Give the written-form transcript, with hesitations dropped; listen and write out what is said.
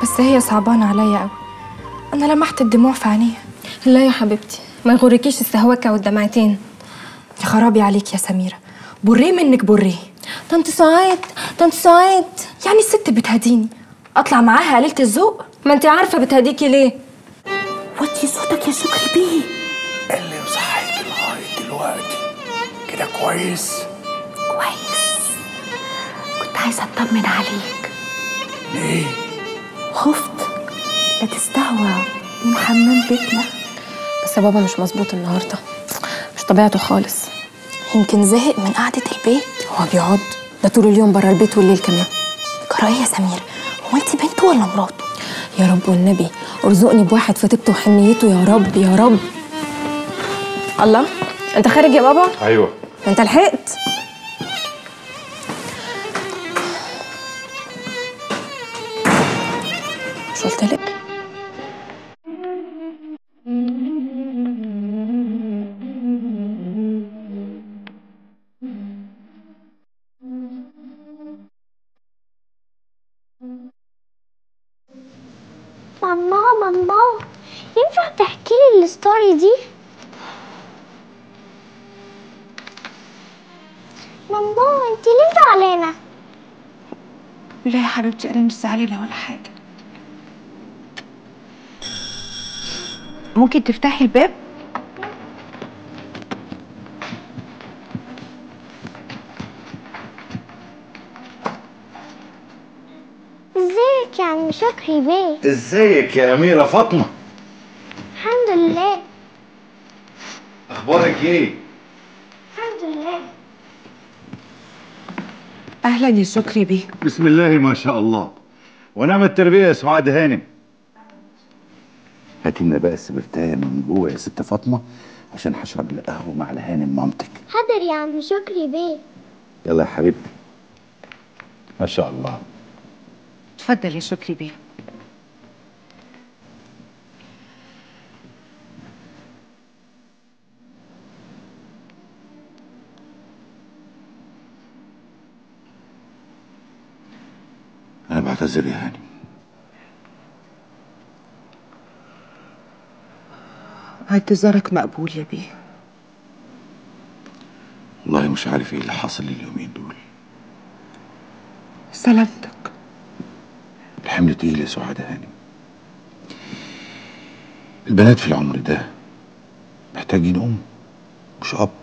بس هي صعبانة عليا قوي. أنا لمحت الدموع في عينيها. لا يا حبيبتي، ما يغركيش السهوكة والدمعتين. يا خرابي عليك يا سميرة، بريه منك بريه. طنط سعاد، طنط سعاد. يعني الست بتهديني أطلع معاها قليلة الذوق؟ ما انت عارفة بتهديكي ليه. وطي صوتك يا شكري بيه. اللي مصحيك لغاية دلوقتي كده كويس؟ كويس. كنت عايزة أطمن عليك. ليه؟ خفت لا تستهوى من حمام بيتنا. بس بابا مش مظبوط النهارده، مش طبيعته خالص. يمكن زهق من قعدة البيت. هو بيقعد ده طول اليوم بره البيت والليل كمان. جرايه يا سمير، هو انت بنته ولا مراته؟ يا رب والنبي ارزقني بواحد في طيبته وحنيته يا رب يا رب. الله، انت خارج يا بابا؟ ايوه. انت لحقت؟ مش قلت لك؟ ماما ينفع تحكي لي الستوري دي؟ ماما انت ليه زعلانه؟ لا يا حبيبتي، انا مش زعلانه ولا حاجه. ممكن تفتحي الباب؟ ازيك يا عم شكري بيه؟ ازيك يا أميرة فاطمة؟ الحمد لله. أخبارك إيه؟ الحمد لله. اهلا يا شكري بيه. بسم الله ما شاء الله، ونعم التربية يا سعاد هانم. هاتي لنا بقى السبرتاية من جوه يا ست فاطمة عشان هشرب القهوة مع الهانم مامتك. حاضر يا عم شكري بيه. يلا يا حبيبتي. ما شاء الله. اتفضل يا شكري بيه. أنا بعتذر يا هانم. اعتذارك مقبول يا بيه. والله مش عارف إيه اللي حاصل اليومين دول. سلامتك. الحمل تقيل يا سعاد هانم. البنات في العمر ده محتاجين أم مش أب.